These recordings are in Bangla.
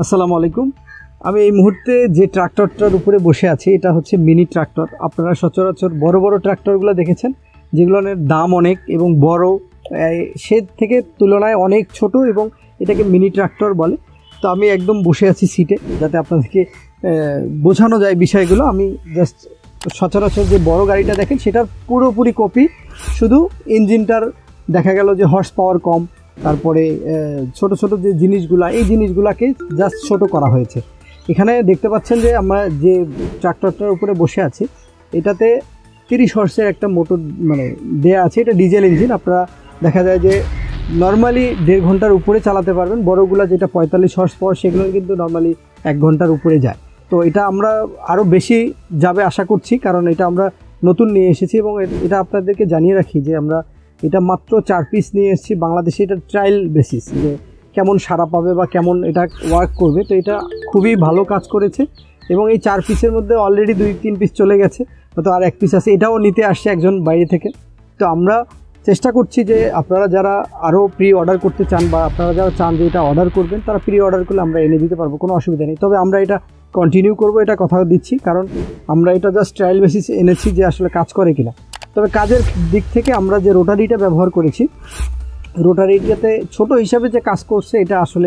আসসালামু আলাইকুম। আমি এই মুহূর্তে যে ট্রাক্টরটার উপরে বসে আছি এটা হচ্ছে মিনি ট্রাক্টর। আপনারা সচরাচর বড় বড় ট্রাক্টরগুলো দেখেছেন যেগুলোর দাম অনেক এবং বড়, সে থেকে তুলনায় অনেক ছোট এবং এটাকে মিনি ট্রাক্টর বলে। তো আমি একদম বসে আছি সিটে যাতে আপনাদেরকে বোঝানো যায় বিষয়গুলো। আমি জাস্ট সচরাচর যে বড় গাড়িটা দেখেন সেটার পুরোপুরি কপি, শুধু ইঞ্জিনটার দেখা গেল যে হর্স পাওয়ার কম, তারপরে ছোট ছোট যে জিনিসগুলো এই জিনিসগুলোকে জাস্ট ছোট করা হয়েছে। এখানে দেখতে পাচ্ছেন যে আমরা যে ট্রাক্টরটার উপরে বসে আছি এটাতে 30 হর্সের একটা মোটর দেয়া আছে। এটা ডিজেল ইঞ্জিন। আপনারা দেখা যায় যে নর্মালি 1.5 ঘন্টার উপরে চালাতে পারবেন। বড়গুলো যেটা 45 হর্স পাওয়ার সেগুলো কিন্তু নর্মালি 1 ঘন্টার উপরে যায়। তো এটা আমরা আরও বেশি যাবে আশা করছি, কারণ এটা আমরা নতুন নিয়ে এসেছি এবং এটা আপনাদেরকে জানিয়ে রাখি যে আমরা এটা মাত্র 4 পিস নিয়ে এসেছি বাংলাদেশে। এটা ট্রায়াল বেসিস, যে কেমন সাড়া পাবে বা কেমন এটা ওয়ার্ক করবে। তো এটা খুবই ভালো কাজ করেছে এবং এই 4 পিসের মধ্যে অলরেডি 2-3 পিস চলে গেছে, হয়তো আর 1 পিস আছে। এটাও নিতে আসছে একজন বাইরে থেকে। তো আমরা চেষ্টা করছি যে আপনারা যারা আরও প্রি অর্ডার করতে চান বা আপনারা যারা চান যে এটা অর্ডার করবেন তারা প্রি অর্ডার করলে আমরা এনে দিতে পারবো, কোনো অসুবিধা নেই। তবে আমরা এটা কন্টিনিউ করব, এটা কথা দিচ্ছি, কারণ আমরা এটা জাস্ট ট্রায়াল বেসিস এনেছি যে আসলে কাজ করে কিনা। তবে কাজের দিক থেকে আমরা যে রোটারিটা ব্যবহার করেছি, রোটারিটাতে ছোট হিসাবে যে কাজ করছে এটা আসলে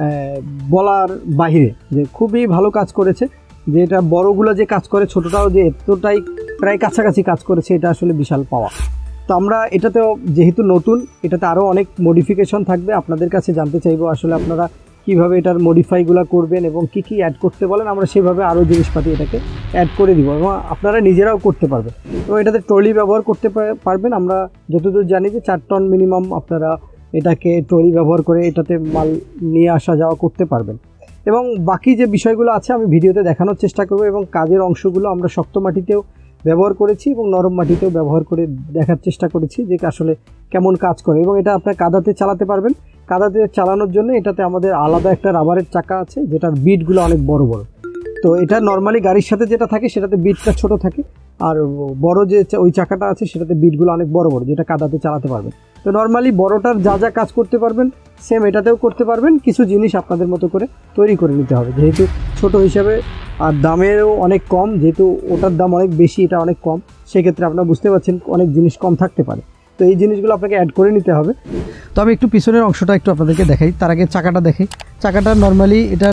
বলার বাহিরে, যে খুবই ভালো কাজ করেছে। যে এটা বড়গুলো যে কাজ করে, ছোটটাও যে এতটাই প্রায় কাছাকাছি কাজ করেছে, এটা আসলে বিশাল পাওয়া। তো আমরা এটাতেও যেহেতু নতুন, এটাতে আরও অনেক মডিফিকেশন থাকবে। আপনাদের কাছে জানতে চাইবো আসলে আপনারা কীভাবে এটার মডিফাইগুলো করবেন এবং কি কি অ্যাড করতে বলেন, আমরা সেভাবে আরও জিনিসপাতি এটাকে অ্যাড করে দিব এবং আপনারা নিজেরাও করতে পারবেন। এবং এটাতে ট্রলি ব্যবহার করতে পারবেন। আমরা যতদূর জানি যে 4 টন মিনিমাম আপনারা এটাকে ট্রলি ব্যবহার করে এটাতে মাল নিয়ে আসা যাওয়া করতে পারবেন। এবং বাকি যে বিষয়গুলো আছে আমি ভিডিওতে দেখানোর চেষ্টা করব। এবং কাজের অংশগুলো আমরা শক্ত মাটিতেও ব্যবহার করেছি এবং নরম মাটিতেও ব্যবহার করে দেখার চেষ্টা করেছি যে আসলে কেমন কাজ করে। এবং এটা আপনার কাদাতে চালাতে পারবেন। কাদাতে চালানোর জন্য এটাতে আমাদের আলাদা একটা রাবারের চাকা আছে যেটার বিটগুলো অনেক বড় বড়। তো এটা নর্মালি গাড়ির সাথে যেটা থাকে সেটাতে বিটটা ছোট থাকে, আর বড় যে ওই চাকাটা আছে সেটাতে বিটগুলো অনেক বড় বড়, যেটা কাদাতে চালাতে পারবেন। তো নর্মালি বড়টার যা যা কাজ করতে পারবেন সেম এটাতেও করতে পারবেন। কিছু জিনিস আপনাদের মতো করে তৈরি করে নিতে হবে, যেহেতু ছোট হিসাবে আর দামেরও অনেক কম, যেহেতু ওটার দাম অনেক বেশি এটা অনেক কম, সেক্ষেত্রে আপনারা বুঝতে পারছেন অনেক জিনিস কম থাকতে পারে। তো এই জিনিসগুলো আপনাকে অ্যাড করে নিতে হবে। তো আমি একটু পিছনের অংশটা একটু আপনাদেরকে দেখাই। তার আগে চাকাটা দেখাই। চাকাটা নর্মালি এটা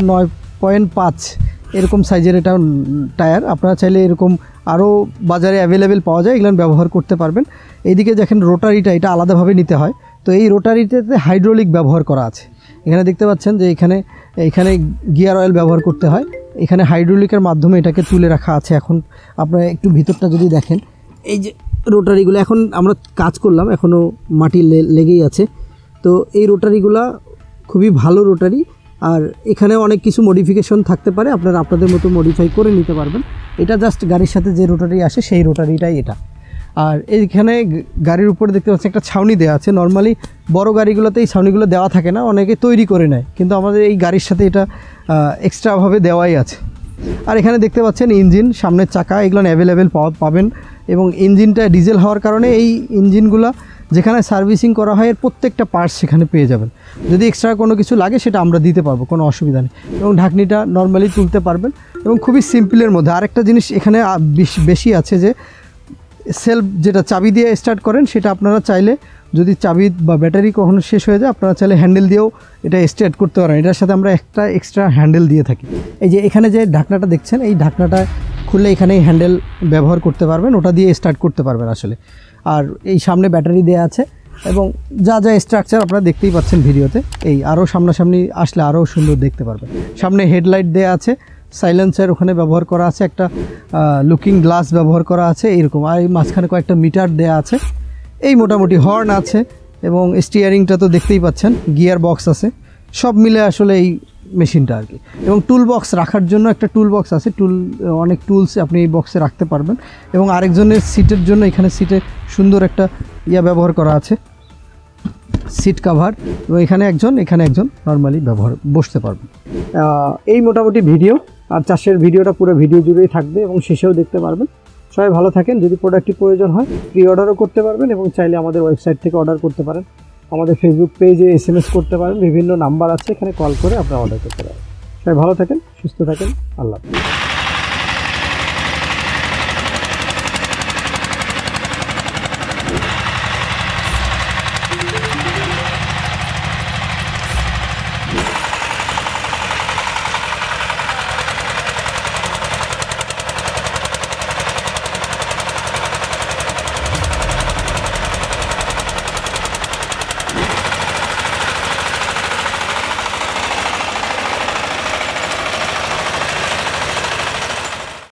9.5 এরকম সাইজের এটা টায়ার। আপনারা চাইলে এরকম আরও বাজারে অ্যাভেলেবেল পাওয়া যায়, এগুলো ব্যবহার করতে পারবেন। এইদিকে দেখেন রোটারিটা, এটা আলাদাভাবে নিতে হয়। তো এই রোটারিটাতে হাইড্রোলিক ব্যবহার করা আছে। এখানে দেখতে পাচ্ছেন যে এখানে গিয়ার অয়েল ব্যবহার করতে হয়। এখানে হাইড্রোলিকের মাধ্যমে এটাকে তুলে রাখা আছে। এখন আপনারা একটু ভিতরটা যদি দেখেন, এই যে রোটারিগুলো এখন আমরা কাজ করলাম, এখনও মাটি লেগেই আছে। তো এই রোটারিগুলা খুবই ভালো রোটারি, আর এখানে অনেক কিছু মডিফিকেশন থাকতে পারে, আপনারা আপনাদের মতো মডিফাই করে নিতে পারবেন। এটা জাস্ট গাড়ির সাথে যে রোটারি আসে সেই রোটারিটাই এটা। আর এইখানে গাড়ির উপরে দেখতে পাচ্ছি একটা ছাউনি দেওয়া আছে। নর্মালি বড় গাড়িগুলোতে এই ছাউনিগুলো দেওয়া থাকে না, অনেকে তৈরি করে নেয়, কিন্তু আমাদের এই গাড়ির সাথে এটা এক্সট্রাভাবে দেওয়াই আছে। আর এখানে দেখতে পাচ্ছেন ইঞ্জিন, সামনের চাকা, এগুলো অ্যাভেলেবেল পাবেন। এবং ইঞ্জিনটা ডিজেল হওয়ার কারণে এই ইঞ্জিনগুলো যেখানে সার্ভিসিং করা হয় এর প্রত্যেকটা পার্টস সেখানে পেয়ে যাবেন। যদি এক্সট্রা কোনো কিছু লাগে সেটা আমরা দিতে পারবো, কোনো অসুবিধা নেই। এবং ঢাকনিটা নর্মালি তুলতে পারবেন এবং খুবই সিম্পলের মধ্যে। আরেকটা জিনিস এখানে বেশি আছে যে সেলফ, যেটা চাবি দিয়ে স্টার্ট করেন, সেটা আপনারা চাইলে যদি চাবি বা ব্যাটারি কখনো শেষ হয়ে যায় আপনারা চাইলে হ্যান্ডেল দিয়েও এটা স্টার্ট করতে পারেন। এটার সাথে আমরা একটা এক্সট্রা হ্যান্ডেল দিয়ে থাকি। এই যে এখানে যে ঢাকনাটা দেখছেন, এই ঢাকনাটা খুললে এখানেই হ্যান্ডেল ব্যবহার করতে পারবেন, ওটা দিয়ে স্টার্ট করতে পারবেন আসলে। আর এই সামনে ব্যাটারি দেওয়া আছে এবং যা যা স্ট্রাকচার আপনারা দেখতেই পাচ্ছেন ভিডিওতে। এই আরও সামনাসামনি আসলে আরও সুন্দর দেখতে পারবেন। সামনে হেডলাইট দেওয়া আছে, সাইলেন্সার ওখানে ব্যবহার করা আছে, একটা লুকিং গ্লাস ব্যবহার করা আছে এরকম। আর এই মাঝখানে কয়েকটা মিটার দেওয়া আছে। এই মোটামুটি হর্ন আছে এবং স্টিয়ারিংটা তো দেখতেই পাচ্ছেন, গিয়ার বক্স আছে, সব মিলে আসলে এই মেশিনটা আর কি। এবং টুল বক্স রাখার জন্য একটা টুল বক্স আছে, অনেক টুলস আপনি এই বক্সে রাখতে পারবেন। এবং আরেকজনের সিটের জন্য এখানে সিটে সুন্দর একটা ব্যবহার করা আছে, সিট কাভার। এবং এখানে একজন নর্মালি বসতে পারবেন। এই মোটামুটি ভিডিও, আর চাষের ভিডিওটা পুরো ভিডিও জুড়েই থাকবে এবং শেষেও দেখতে পারবেন। সবাই ভালো থাকেন। যদি প্রোডাক্টটি প্রয়োজন হয় প্রি অর্ডারও করতে পারবেন এবং চাইলে আমাদের ওয়েবসাইট থেকে অর্ডার করতে পারেন। আমাদের ফেসবুক পেজে SMS করতে পারেন, বিভিন্ন নাম্বার আছে, এখানে কল করে আপনারা অর্ডার করতে পারেন। সবাই ভালো থাকেন, সুস্থ থাকেন, আল্লাহ হাফেজ।